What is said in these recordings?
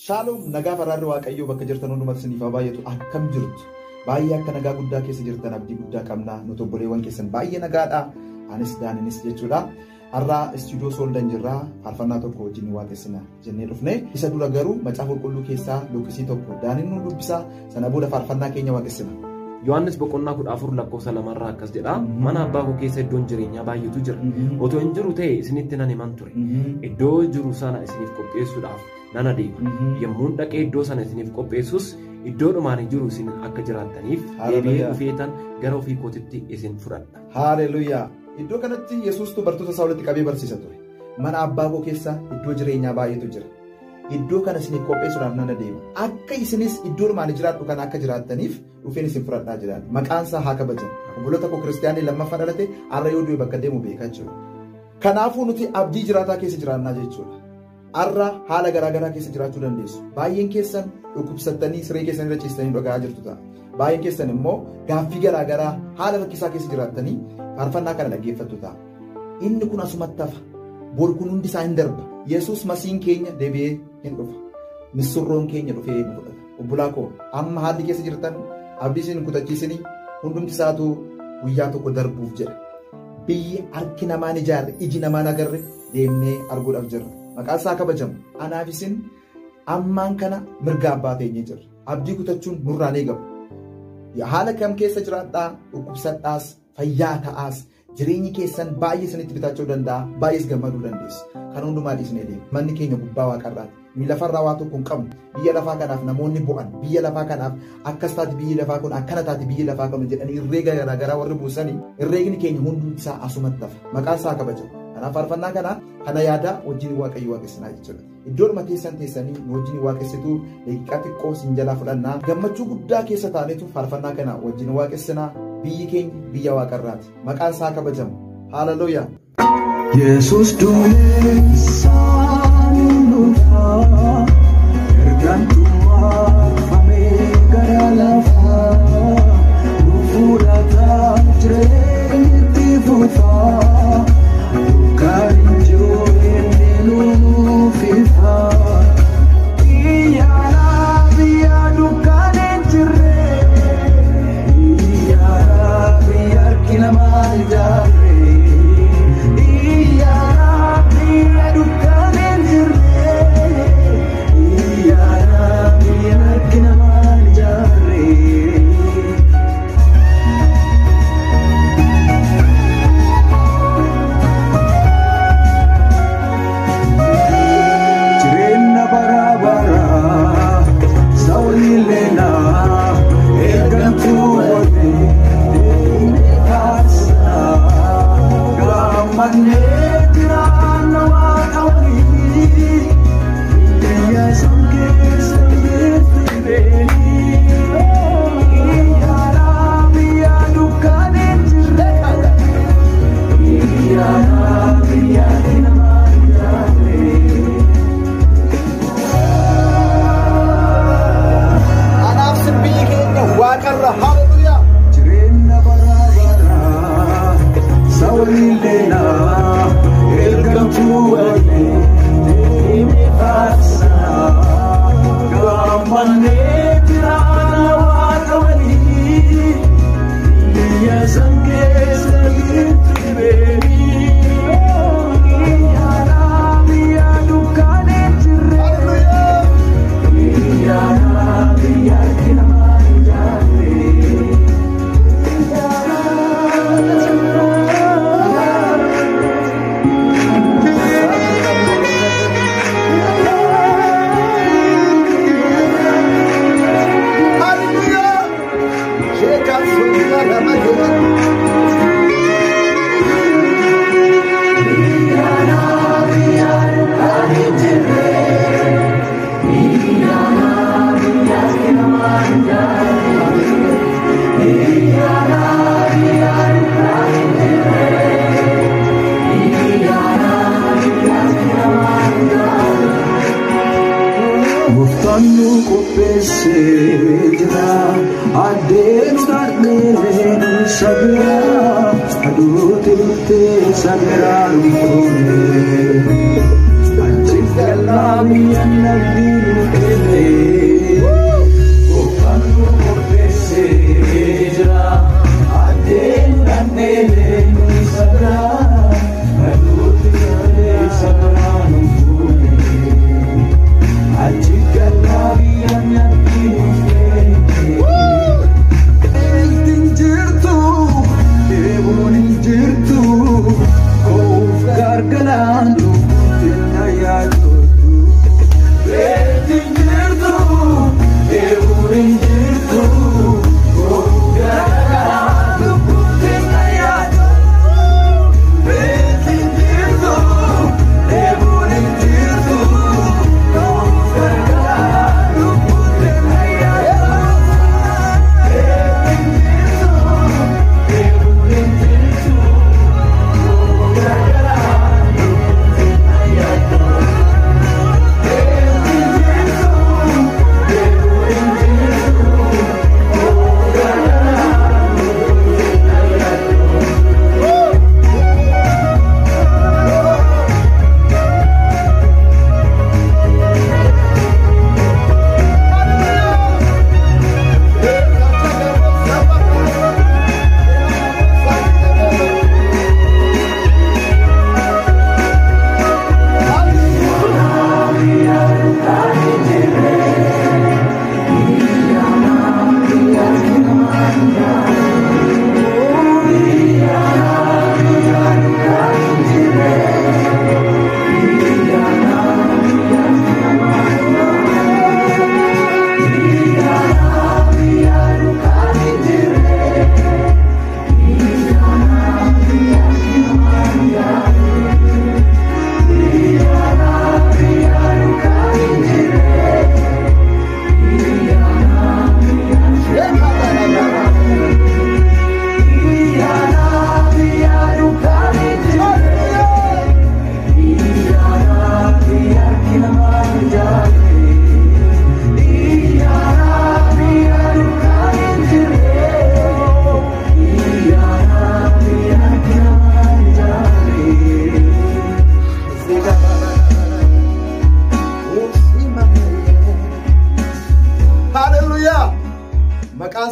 Shalom nagaa fararri waaqayyoo bakka jirtan hundumatti isiniif haa baay'atu akkam jirtu baay'ee akka nagaa guddaa keessa jirtan abdii guddaa qabna nuti obboleewwan keessan baay'ee nagaadha anis daaninis jechuudha har'a istuudiyoo sooldan jirraa faarfannaa tokko wajjin waaqessina jennee dhufne isa dura garuu macaafa qulqulluu keessaa luqqisii tokko daaniin nu dubbisa sana booda faarfannaa keenya waaqessina. Yohaannis boqonnaa 14 lakkoofsa 2 irraa akkas jedha mana abbaa koo keessa iddoon jireenyaa baay'eetu jira otoo hin jiru ta'e isinitti nan himan ture iddoo jiru sana isiniif qopheessuudhaaf nan adeema yemmuu dhaqee iddoo sana isiniif qopheessus iddoodhumaan jiru isin akka jiraattaniif deebi'ee dhufeetan gara ofii kootitti isin fudhadha. Haaleluyyaa. Iddoo kanatti Yesuustu bartoota isaa walitti qabee barsiisa ture. Mana abbaa koo keessa iddoo jireenyaa baay'eetu jira. Iddoo kana isiniif qopheessuudhaaf nan adeema. Akka isinis iddoodhumaan jiraadhu kana akka jiraattaniif dhufeen isin fudhadhaa jiraadha. Maqaan isaa haa kabajamu. Obboloota koo kiristaanii lammaffaa dhalate har'a yoo du'e bakka deemu beekaa jiru. Kanaafuu nuti abdii jiraataa keessa jiraannaa jechuudha. Har'a haala garaagaraa keessa jiraachuu dandeessu. Baay'een keessan dhukkubsattanii siree keessan irra ciistanii dhaga'aa jirtu ta'a. Baay'een keessan immoo gaaffii garaagaraa haala rakkisaa keessa jiraattanii faarfannaa kana dhaggeeffattu ta'a. Inni kun asumatti hafa. Bor kun hundi isaa hin darba. Yesuus masiin keenya deebi'ee hin dhufa. Misirroon keenya dhufee nu fudhata. Obbolaa koo amma haalli keessa jirtan abdii isin kutachiisanii hundumti isaatu guyyaa tokko darbuuf jedha. Biyyi harki namaan ijaarre iji namaan agarre deemnee arguudhaaf jirra. Maqaan isaa kabajamu. Anaaf isin ammaan kana mirga abbaa teenyee jirra. Abdii kutachuun nurraan eegamu. Haala kam keessa jiraadhaa dhukkubsadhaas fayyaa ta'aas jireenyi keessan baay'ee isinitti bitachuu danda'a baay'ees gammaduu dandeessu. Kan hundumaa dhiisnee deemu. Manni keenya gubbaa waaqarraati. Nuyi lafarraa waa tokko hin qabnu. Biyya lafaa kanaaf namoonni bu'an. Biyya lafaa kanaaf akkas taati biyyi lafaa kun akkana taati biyyi lafaa kun jedhanii herreega garaagaraa warri buusanii herreegni keenya hundi isaa asumatti hafa. Maqaan isaa kabajamu. Kanaaf faarfannaa kana yaada wajjin waaqayyo waaqessinaa jechuudha. Iddoon teessanii nu wajjin waaqessituu daqiiqaa xiqqoo sin jalaa fudhannaa gammachuu guddaa keessa taanetu faarfannaa kana wajjin waaqessinaa. Biyyi keenya biyya waaqarraati. Maqaan isaa kabajamu. Haaleluyyaa. Yesus duumessaan dhufaa ergaan tumaafamee gara lafaa nu fudhataa jireenyatti fufaa kan jiru inni nuuf ifaa biyya dukkaan hin jirre biyya harki namaa ijaarre. Sagrado,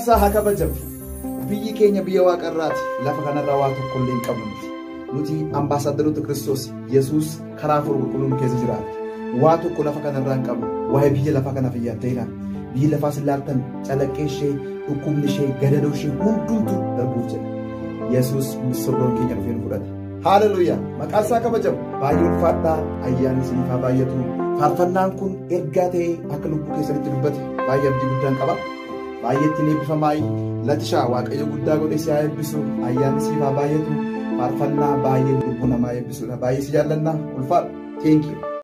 isaa haa kabajamu. Biyyi keenya biyya waaqarraati. Lafa kanarraa waa tokko illee hin qabnu miti. Nuti ambaasaadaroota Kiristoos Yesuus karaa Hafuura Qulqulluun keessa jiraata. Waa tokko lafa kanarraa hin qabnu. Waa'ee biyya lafaa kanaaf iyyattee ilaala. Biyyi lafaas ilaaltan calaqqee ishee, dhukkubni ishee, gadadoo ishee hundumtu darbuuf jedha. Yesuus misirroon keenya dhufee nu fudhate. Haaleluyyaa! Maqaan isaa kabajamu. Baay'ee ulfaadhaa ayyaanni isiniif haa baay'atu. Faarfannaan kun ergaa ta'ee akka lubbuu keessanitti dubbate baay'ee abdii guddaan qaba. Baay'ee ittiin eebbifamaa latishaa Waaqayyo guddaa godhe si haa eebbisu. Ayyaanni siif haa baay'atu. Faarfannaa baay'ee lubbuu namaa eebbisuudha. Baay'ee si jaallanna. Ulfaadha. Thank you.